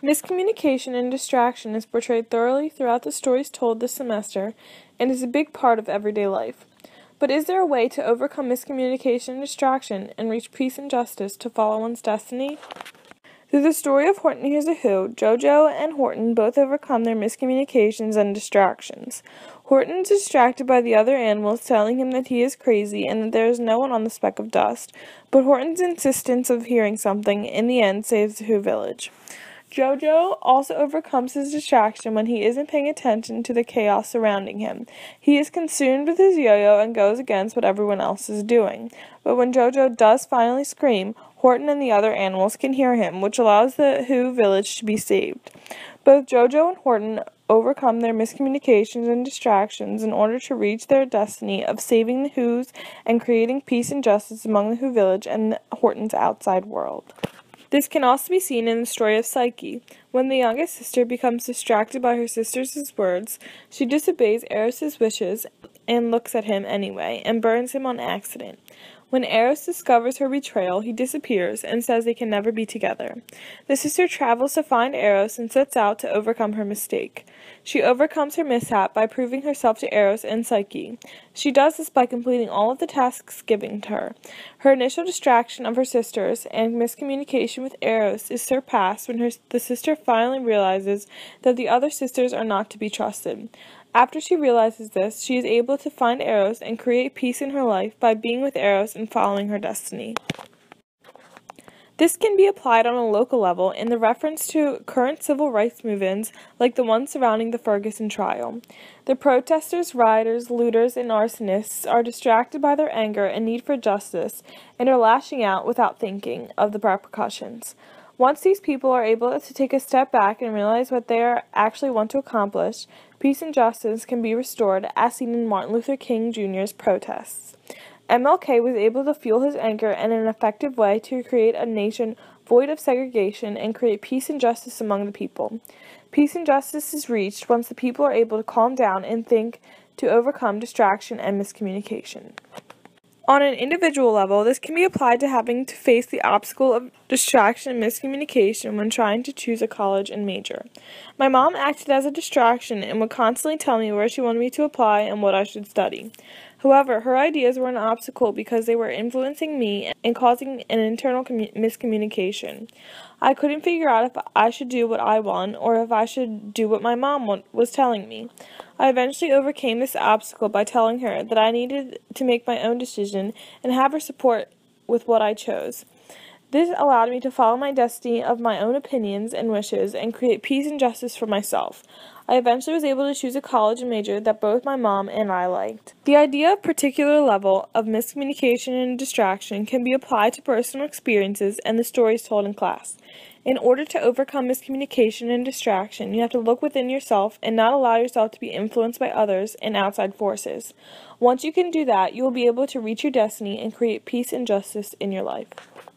Miscommunication and distraction is portrayed thoroughly throughout the stories told this semester and is a big part of everyday life. But is there a way to overcome miscommunication and distraction and reach peace and justice to follow one's destiny? Through the story of Horton Hears a Who, JoJo and Horton both overcome their miscommunications and distractions. Horton is distracted by the other animals telling him that he is crazy and that there is no one on the speck of dust, but Horton's insistence of hearing something in the end saves the Who village. JoJo also overcomes his distraction when he isn't paying attention to the chaos surrounding him. He is consumed with his yo-yo and goes against what everyone else is doing. But when JoJo does finally scream, Horton and the other animals can hear him, which allows the Who village to be saved. Both JoJo and Horton overcome their miscommunications and distractions in order to reach their destiny of saving the Whos and creating peace and justice among the Who village and Horton's outside world. This can also be seen in the story of Psyche. When the youngest sister becomes distracted by her sister's words, she disobeys Eros' wishes and looks at him anyway, and burns him on accident. When Eros discovers her betrayal, he disappears and says they can never be together. The sister travels to find Eros and sets out to overcome her mistake. She overcomes her mishap by proving herself to Eros and Psyche. She does this by completing all of the tasks given to her. Her initial distraction of her sisters and miscommunication with Eros is surpassed when the sister finally realizes that the other sisters are not to be trusted. After she realizes this, she is able to find Eros and create peace in her life by being with Eros and following her destiny. This can be applied on a local level in the reference to current civil rights movements like the one surrounding the Ferguson trial. The protesters, rioters, looters, and arsonists are distracted by their anger and need for justice and are lashing out without thinking of the repercussions. Once these people are able to take a step back and realize what they actually want to accomplish, peace and justice can be restored, as seen in Martin Luther King Jr.'s protests. MLK was able to fuel his anger in an effective way to create a nation void of segregation and create peace and justice among the people. Peace and justice is reached once the people are able to calm down and think to overcome distraction and miscommunication. On an individual level, this can be applied to having to face the obstacle of distraction and miscommunication when trying to choose a college and major. My mom acted as a distraction and would constantly tell me where she wanted me to apply and what I should study. However, her ideas were an obstacle because they were influencing me and causing an internal miscommunication. I couldn't figure out if I should do what I want or if I should do what my mom was telling me. I eventually overcame this obstacle by telling her that I needed to make my own decision and have her support with what I chose. This allowed me to follow my destiny of my own opinions and wishes and create peace and justice for myself. I eventually was able to choose a college and major that both my mom and I liked. The idea of particular level of miscommunication and distraction can be applied to personal experiences and the stories told in class. In order to overcome miscommunication and distraction, you have to look within yourself and not allow yourself to be influenced by others and outside forces. Once you can do that, you will be able to reach your destiny and create peace and justice in your life.